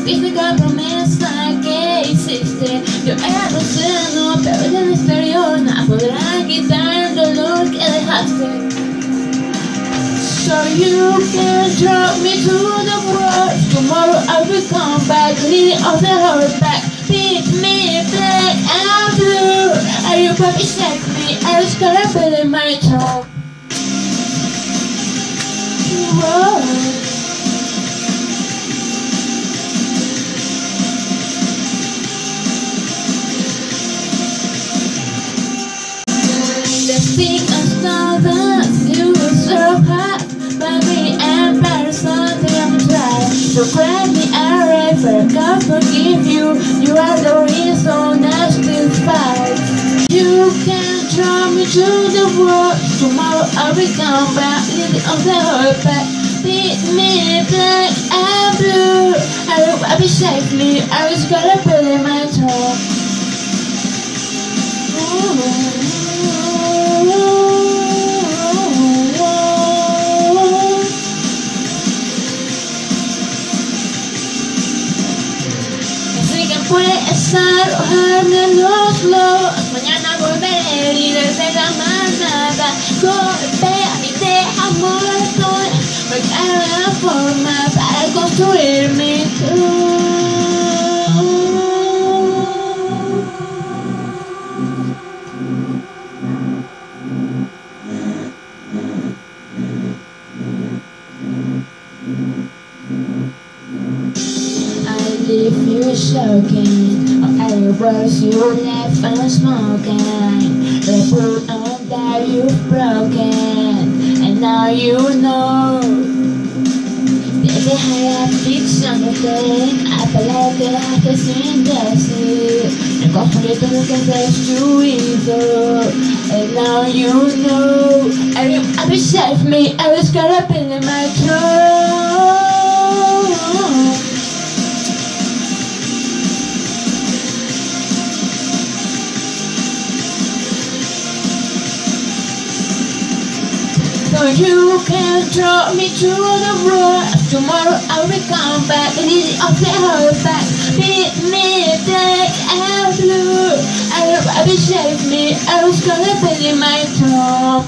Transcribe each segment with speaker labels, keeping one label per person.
Speaker 1: rompiste cada promesa que hiciste. Yo era tu seno, pero en el exterior nada podrá quitar el dolor que dejaste. So you can drop me to the world. Tomorrow I will come back, leading on the heart back. Beat me black and blue. Are you probably shake me? I was gonna put in my toe. Whoa. The stick of stardust, you were so hot, but me and Paris something I'm trying. So grab me and if I can't forgive you, you are the reason I still fight. You can draw me to the world. Tomorrow I will come back, leading on the whole back. Beat me black and blue. I hope I be safely. I was gonna put in my toe. Puedes arrojarme los lobos. Mañana volveré líder de la manada. Golpea y deja muerto. Buscar una forma para construir mi leave you choking on any words you left unspoken. The put on that you've broken, and now you know. Desde dejar ficcionarte, apalancarte sin decir. Reconstruir todo lo que has destruido, and now you know. I be save me, I was caught up in my throne. So you can drop me to the road. Tomorrow I will come back, leading off the whole back. Beat me black and blue. I hope I will save me. I was gonna put in my top.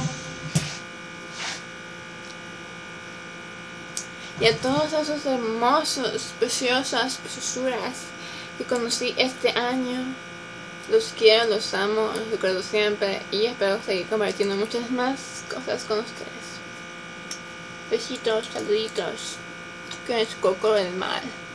Speaker 2: Y a todos esos hermosos, preciosas, preciosas que conocí este año, los quiero, los amo, los recuerdo siempre y espero seguir compartiendo muchas más cosas con ustedes. Besitos, saluditos, que es Coco del Mar.